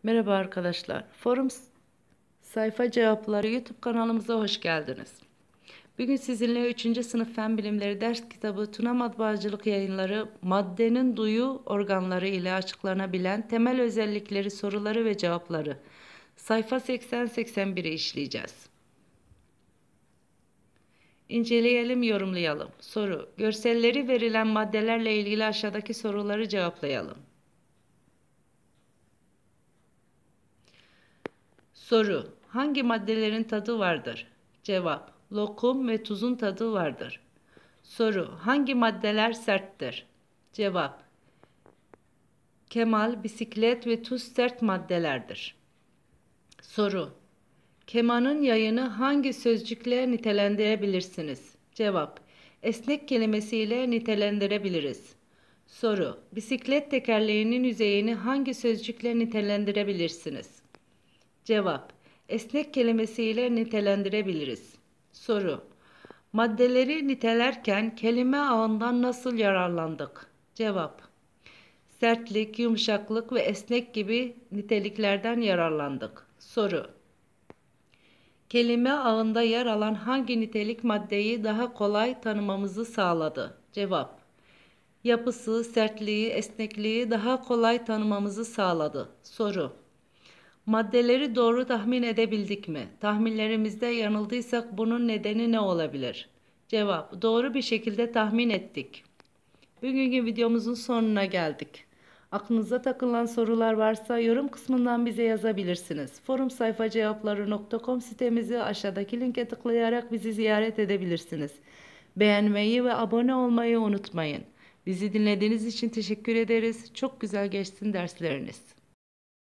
Merhaba arkadaşlar. Sayfa Cevapları YouTube kanalımıza hoş geldiniz. Bugün sizinle 3. sınıf Fen Bilimleri ders kitabı Tuna Matbaacılık Yayınları maddenin duyu organları ile açıklanabilen temel özellikleri, soruları ve cevapları sayfa 80-81'i işleyeceğiz. İnceleyelim, yorumlayalım. Soru: görselleri verilen maddelerle ilgili aşağıdaki soruları cevaplayalım. Soru: hangi maddelerin tadı vardır? Cevap: lokum ve tuzun tadı vardır. Soru: hangi maddeler serttir? Cevap: kemal, bisiklet ve tuz sert maddelerdir. Soru: kemanın yayını hangi sözcükle nitelendirebilirsiniz? Cevap: esnek kelimesiyle nitelendirebiliriz. Soru: bisiklet tekerleğinin yüzeyini hangi sözcükle nitelendirebilirsiniz? Cevap: esnek kelimesiyle nitelendirebiliriz. Soru: maddeleri nitelerken kelime ağından nasıl yararlandık? Cevap: sertlik, yumuşaklık ve esnek gibi niteliklerden yararlandık. Soru: kelime ağında yer alan hangi nitelik maddeyi daha kolay tanımamızı sağladı? Cevap: yapısı, sertliği, esnekliği daha kolay tanımamızı sağladı. Soru: maddeleri doğru tahmin edebildik mi? Tahminlerimizde yanıldıysak bunun nedeni ne olabilir? Cevap: doğru bir şekilde tahmin ettik. Bugünkü videomuzun sonuna geldik. Aklınıza takılan sorular varsa yorum kısmından bize yazabilirsiniz. Forumsayfacevapları.com sitemizi aşağıdaki linke tıklayarak bizi ziyaret edebilirsiniz. Beğenmeyi ve abone olmayı unutmayın. Bizi dinlediğiniz için teşekkür ederiz. Çok güzel geçsin dersleriniz.